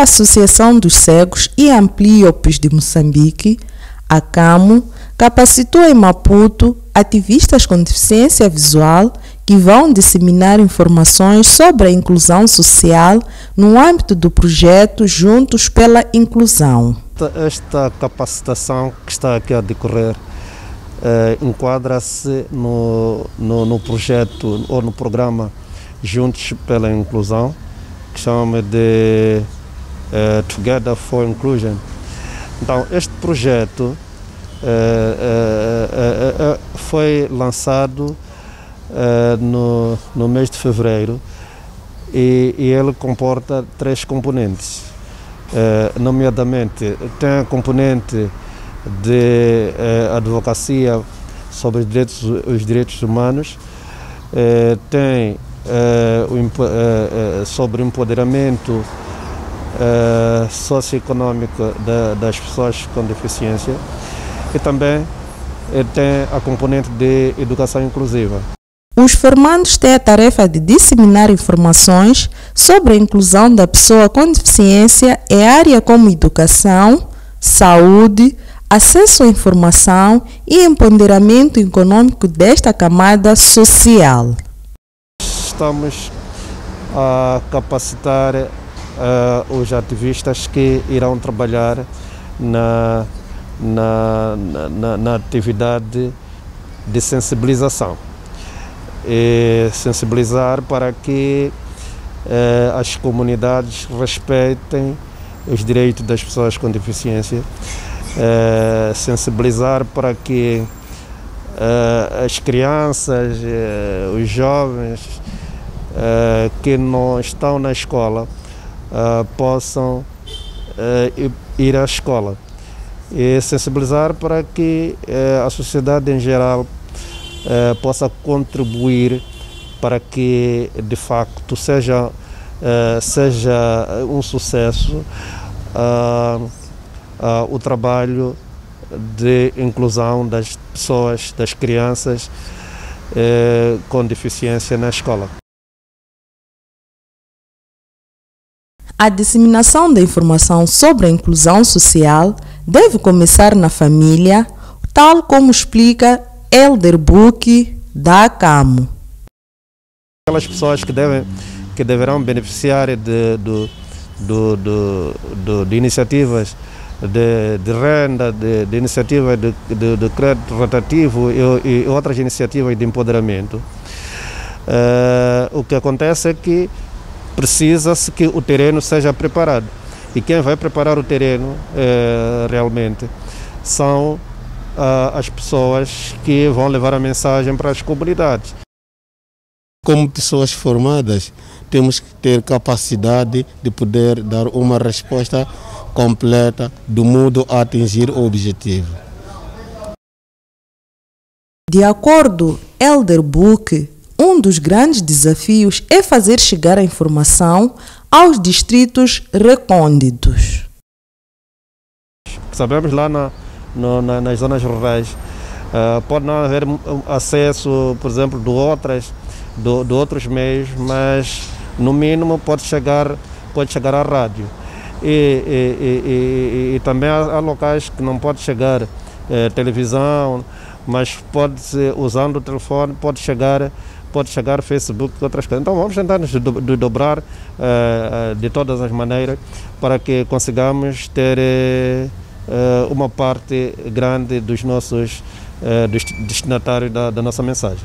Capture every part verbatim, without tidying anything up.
a Associação dos Cegos e Amblíopes de Moçambique, a CAMO, capacitou em Maputo ativistas com deficiência visual que vão disseminar informações sobre a inclusão social no âmbito do projeto Juntos pela Inclusão. Esta capacitação que está aqui a decorrer eh, enquadra-se no, no, no projeto ou no programa Juntos pela Inclusão, que chama de eh, Together for Inclusion. Então, este projeto eh, eh, eh, foi lançado eh, no, no mês de fevereiro e, e ele comporta três componentes. Eh, nomeadamente, tem a componente de eh, advocacia sobre os direitos, os direitos humanos, eh, tem eh, o, eh, sobre o empoderamento eh, socioeconômico da, das pessoas com deficiência e também eh, tem a componente de educação inclusiva. Os formandos têm a tarefa de disseminar informações sobre a inclusão da pessoa com deficiência em áreas como educação, saúde, acesso à informação e empoderamento econômico desta camada social. Estamos a capacitar uh, os ativistas que irão trabalhar na, na, na, na atividade de sensibilização. E sensibilizar para que eh, as comunidades respeitem os direitos das pessoas com deficiência, eh, sensibilizar para que eh, as crianças, eh, os jovens eh, que não estão na escola eh, possam eh, ir à escola, e sensibilizar para que eh, a sociedade em geral Uh, possa contribuir para que de facto seja, uh, seja um sucesso uh, uh, o trabalho de inclusão das pessoas, das crianças uh, com deficiência na escola. A disseminação da informação sobre a inclusão social deve começar na família, tal como explica Elder Buki, da CAMO. Aquelas pessoas que, devem, que deverão beneficiar de, de, de, de, de, de iniciativas de, de renda, de, de iniciativas de, de, de crédito rotativo e, e outras iniciativas de empoderamento. Uh, o que acontece é que precisa-se que o terreno seja preparado. E quem vai preparar o terreno uh, realmente são Uh, as pessoas que vão levar a mensagem para as comunidades. Como pessoas formadas, temos que ter capacidade de poder dar uma resposta completa do modo a atingir o objetivo. De acordo com Elder Buki, um dos grandes desafios é fazer chegar a informação aos distritos recônditos. Sabemos lá na No, na, nas zonas rurais, uh, pode não haver acesso, por exemplo, de, outras, de, de outros meios, mas no mínimo pode chegar, pode chegar à rádio. E, e, e, e, e também há, há locais que não pode chegar eh, televisão, mas pode ser, usando o telefone, pode chegar, pode chegar Facebook e outras coisas. Então vamos tentar nos dobrar uh, de todas as maneiras para que consigamos ter eh, uma parte grande dos nossos uh, destinatários da, da nossa mensagem.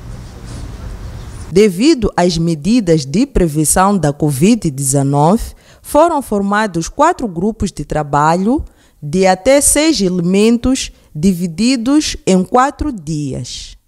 Devido às medidas de prevenção da covid dezenove, foram formados quatro grupos de trabalho de até seis elementos divididos em quatro dias.